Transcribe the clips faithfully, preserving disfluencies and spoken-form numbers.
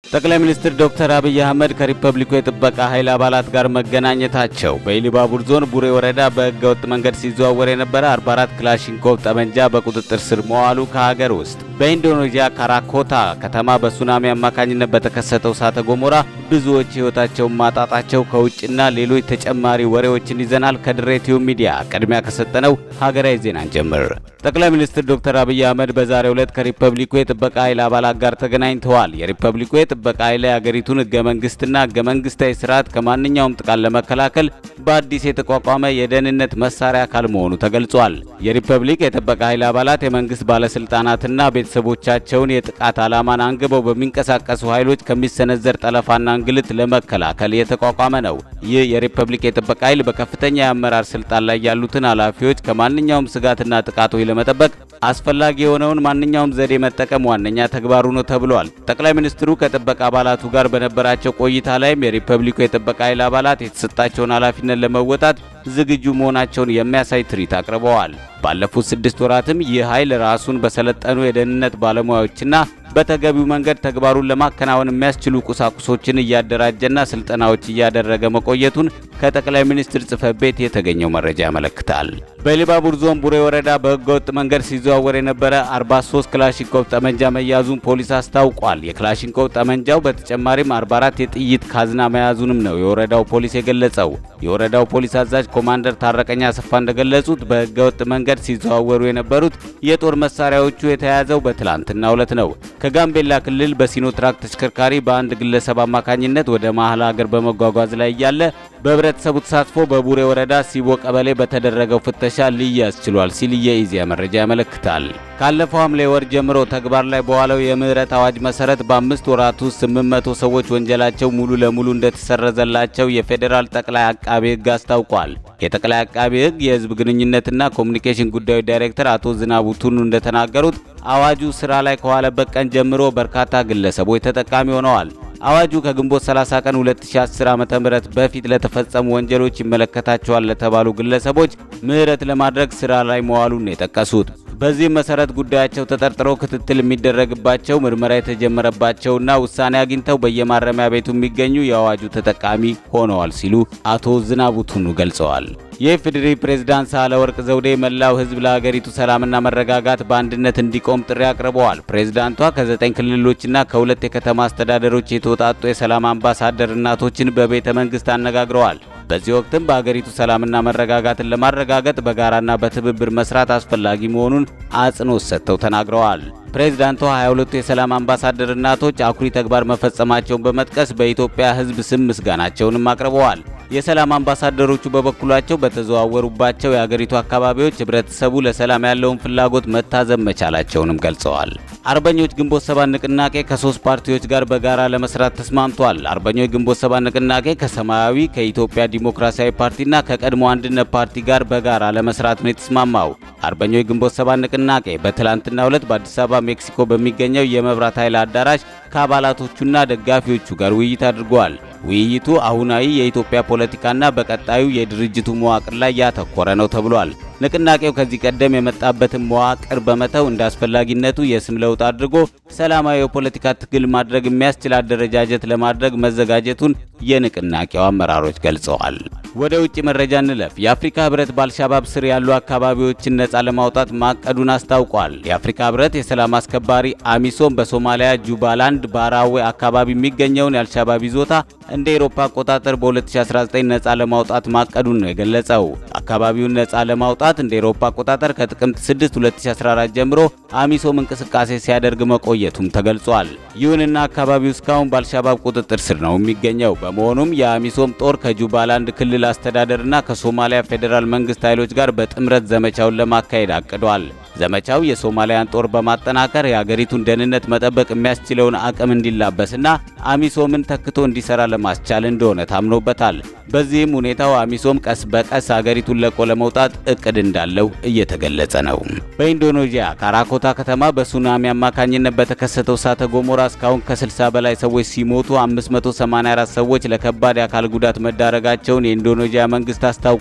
ጠቅላይ ሚኒስትር ዶክተር አብይ አህመድ ከሪፐብሊኩ የጥበቃ ኃይል አባላት ጋር መገናኘታቸው በኢሉባቡር ዞን ቡሬ ወረዳ በህገወጥ መንገድ ሲዘዋወር የነበረ አርባ አራት ክላሽንኮቭ ጠመንጃ በቁጥጥር ስር መዋሉ ከሀገር ውስጥ በኢንዶኔዥያ ካራኮታ ከተማ በሱናሚ አማካኝነት በተከሰተው እሳተ ገሞራ ብዙዎች ህይወታቸውን ማጣጣቸው ከውጭና ሌሎች ተጨማሪ ወሬዎችን ይዘናል። ከድሬቲው ሚዲያ ቅድሚያ ከሰጠነው ሀገራዊ ዜናን ጀምር። ጠቅላይ ሚኒስትር ዶክተር አብይ አህመድ በዛሬው ዕለት ከሪፐብሊኩ የጥበቃ ኃይል አባላት ጋር ተገናኝተዋል። የሪፐብሊኩ የጥበቃ ኃይል የሀገሪቱን ህገ መንግስትና ህገ መንግስታዊ ስርዓት ከማንኛውም ጥቃት ለመከላከል በአዲስ የተቋቋመ የደህንነት መሳሪያ አካል መሆኑ ተገልጿል። የሪፐብሊክ የጥበቃ ኃይል አባላት የመንግስት ባለስልጣናትና ቤተሰቦቻቸውን የጥቃት ዓላማን አንግበው በሚንቀሳቀሱ ኃይሎች ከሚሰነዘር ጠለፋና እንግልት ለመከላከል የተቋቋመ ነው። ይህ የሪፐብሊክ የጥበቃ ኃይል በከፍተኛ የአመራር ስልጣን ላይ ያሉትን ኃላፊዎች ከማንኛውም ስጋትና ጥቃቶች ለመጠበቅ አስፈላጊ የሆነውን ማንኛውም ዘዴ መጠቀም ዋነኛ ተግባሩ ነው ተብሏል። ጠቅላይ ሚኒስትሩ ከጥበቃ አባላቱ ጋር በነበራቸው ቆይታ ላይም የሪፐብሊኩ የጥበቃ ኃይል አባላት የተሰጣቸውን ኃላፊነት ለመወጣት ዝግጁ መሆናቸውን የሚያሳይ ትርኢት አቅርበዋል። ባለፉት ስድስት ወራትም ይህ ኃይል ራሱን በሰለጠኑ የደህንነት ባለሙያዎችና በተገቢው መንገድ ተግባሩን ለማከናወን የሚያስችሉ ቁሳቁሶችን እያደራጀና ስልጠናዎች እያደረገ መቆየቱን ከጠቅላይ ሚኒስትር ጽሕፈት ቤት የተገኘው መረጃ ያመለክታል። በኢሉባቡር ዞን ቡሬ ወረዳ በህገወጥ መንገድ ሲዘዋወር የነበረ አርባ ሶስት ክላሽንኮቭ ጠመንጃ መያዙን ፖሊስ አስታውቋል። የክላሽንኮቭ ጠመንጃው በተጨማሪም አርባ አራት የጥይት ካዝና መያዙንም ነው የወረዳው ፖሊስ የገለጸው። የወረዳው ፖሊስ አዛዥ ኮማንደር ታረቀኛ አሰፋ እንደገለጹት በህገወጥ መንገድ ሲዘዋወሩ የነበሩት የጦር መሳሪያዎቹ የተያዘው በትላንትናው ዕለት ነው። ከጋምቤላ ክልል በሲኖትራክ ተሽከርካሪ በአንድ ግለሰብ አማካኝነት ወደ መሃል ሀገር በመጓጓዝ ላይ ያለ በህብረተሰቡ ተሳትፎ በቡሬ ወረዳ ሲቦ ቀበሌ በተደረገው ፍተሻ ሊያዝ ችሏል ሲል የኢዜአ መረጃ ያመለክታል። ካለፈው ሐምሌ ወር ጀምሮ ተግባር ላይ በዋለው የምህረት አዋጅ መሰረት በአምስት ወራት ውስጥ ስምንት መቶ ሰዎች ወንጀላቸው ሙሉ ለሙሉ እንደተሰረዘላቸው የፌዴራል ጠቅላይ አቃቤ ህግ አስታውቋል። የጠቅላይ አቃቤ ህግ የህዝብ ግንኙነትና ኮሙኒኬሽን ጉዳዮች ዳይሬክተር አቶ ዝናቡ ቱኑ እንደተናገሩት አዋጁ ስራ ላይ ከዋለበት ቀን ጀምሮ በርካታ ግለሰቦች ተጠቃሚ ሆነዋል። አዋጁ ከግንቦት ሰላሳ ቀን ሁለት ሺህ አስር ዓመተ ምህረት በፊት ለተፈጸሙ ወንጀሎች ይመለከታቸዋል ለተባሉ ግለሰቦች ምህረት ለማድረግ ስራ ላይ መዋሉን የጠቀሱት በዚህ መሰረት ጉዳያቸው ተጠርጥረው ክትትል የሚደረግባቸው ምርመራ የተጀመረባቸውና ውሳኔ አግኝተው በየማረሚያ ቤቱ የሚገኙ የአዋጁ ተጠቃሚ ሆነዋል ሲሉ አቶ ዝናቡ ቱኑ ገልጸዋል። የኢፌዴሪ ፕሬዝዳንት ሳህለወርቅ ዘውዴ መላው ህዝብ ለሀገሪቱ ሰላምና መረጋጋት በአንድነት እንዲቆም ጥሪ አቅርበዋል። ፕሬዝዳንቷ ከዘጠኝ ክልሎችና ከሁለት የከተማ አስተዳደሮች የተወጣጡ የሰላም አምባሳደር እናቶችን በቤተ መንግስት አነጋግረዋል። በዚህ ወቅትም በሀገሪቱ ሰላምና መረጋጋትን ለማረጋገጥ በጋራና በትብብር መስራት አስፈላጊ መሆኑን አጽንኦት ሰጥተው ተናግረዋል። ፕሬዝዳንቷ ሃያ ሁለቱ የሰላም አምባሳደር እናቶች አኩሪ ተግባር መፈጸማቸውን በመጥቀስ በኢትዮጵያ ህዝብ ስም ምስጋናቸውንም አቅርበዋል። የሰላም አምባሳደሮቹ በበኩላቸው በተዘዋወሩባቸው የሀገሪቱ አካባቢዎች ህብረተሰቡ ለሰላም ያለውን ፍላጎት መታዘብ መቻላቸውንም ገልጸዋል። አርበኞች ግንቦት ሰባት ንቅናቄ ከሶስት ፓርቲዎች ጋር በጋራ ለመስራት ተስማምቷል። አርበኞች ግንቦት ሰባት ንቅናቄ ከሰማያዊ፣ ከኢትዮጵያ ዲሞክራሲያዊ ፓርቲና ከቀድሞ አንድነት ፓርቲ ጋር በጋራ ለመስራት ነው የተስማማው። አርበኞች ግንቦት ሰባት ንቅናቄ በትላንትናው ዕለት በአዲስ አበባ ሜክሲኮ በሚገኘው የመብራት ኃይል አዳራሽ ከአባላቶቹና ደጋፊዎቹ ጋር ውይይት አድርጓል። ውይይቱ አሁናዊ የኢትዮጵያ ፖለቲካና በቀጣዩ የድርጅቱ መዋቅር ላይ ያተኮረ ነው ተብሏል። ንቅናቄው ከዚህ ቀደም የመጣበትን መዋቅር በመተው እንዳስፈላጊነቱ የስም ለውጥ አድርጎ ሰላማዊ የፖለቲካ ትግል ማድረግ የሚያስችል አደረጃጀት ለማድረግ መዘጋጀቱን የንቅናቄው አመራሮች ገልጸዋል። ወደ ውጭ መረጃ እንለፍ። የአፍሪካ ህብረት በአልሻባብ ስር ያሉ አካባቢዎችን ነጻ ለማውጣት ማቀዱን አስታውቋል። የአፍሪካ ህብረት የሰላም አስከባሪ አሚሶም በሶማሊያ ጁባላንድ ባራዌ አካባቢ የሚገኘውን የአልሻባብ ይዞታ እንደ አውሮፓ አቆጣጠር በ2019 ነጻ ለማውጣት ማቀዱን ነው የገለጸው። አካባቢውን ነጻ ለማውጣት እንደ አውሮፓ አቆጣጠር ከጥቅምት ስድስት ሁለት ሺህ አስራ አራት ጀምሮ አሚሶም እንቅስቃሴ ሲያደርግ መቆየቱም ተገልጿል። ይሁንና አካባቢው እስካሁን በአልሻባብ ቁጥጥር ስር ነው የሚገኘው። በመሆኑም የአሚሶም ጦር ከጁባላንድ ክልል አስተዳደርና ከሶማሊያ ፌዴራል መንግስት ኃይሎች ጋር በጥምረት ዘመቻውን ለማካሄድ አቅዷል። ዘመቻው የሶማሊያን ጦር በማጠናከር የሀገሪቱን ደህንነት መጠበቅ የሚያስችለውን አቅም እንዲላበስና አሚሶምን ተክቶ እንዲሰራ ለማስቻል እንደሆነ ታምኖበታል። በዚህም ሁኔታው አሚሶም ቀስ በቀስ ሀገሪቱን ለቆ ለመውጣት እቅድ እንዳለው እየተገለጸ ነው። በኢንዶኔዥያ ካራኮታ ከተማ በሱናሚ አማካኝነት በተከሰተው እሳተ ገሞራ እስካሁን ከስልሳ በላይ ሰዎች ሲሞቱ አምስት መቶ ሰማንያ አራት ሰዎች ለከባድ የአካል ጉዳት መዳረጋቸውን የኢንዶኔዥያ መንግስት አስታውቋል።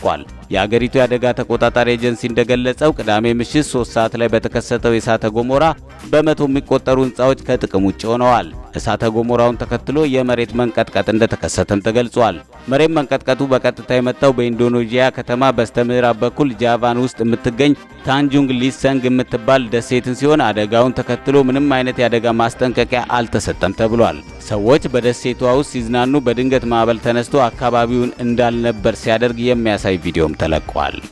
የአገሪቱ የአደጋ ተቆጣጣሪ ኤጀንሲ እንደገለጸው ቅዳሜ ምሽት ሶስት ሰዓት ላይ በተከሰተው የእሳተ ገሞራ በመቶ የሚቆጠሩ ህንጻዎች ከጥቅም ውጭ ሆነዋል። እሳተ ገሞራውን ተከትሎ የመሬት መንቀጥቀጥ እንደተከሰተም ተገልጿል። መሬት መንቀጥቀጡ በቀጥታ የመጣው በኢንዶኔዥያ ከተማ በስተምዕራብ በኩል ጃቫን ውስጥ የምትገኝ ታንጁንግ ሊሰንግ የምትባል ደሴትን ሲሆን አደጋውን ተከትሎ ምንም አይነት የአደጋ ማስጠንቀቂያ አልተሰጠም ተብሏል። ሰዎች በደሴቷ ውስጥ ሲዝናኑ በድንገት ማዕበል ተነስቶ አካባቢውን እንዳልነበር ሲያደርግ የሚያሳይ ቪዲዮም ተለቋል።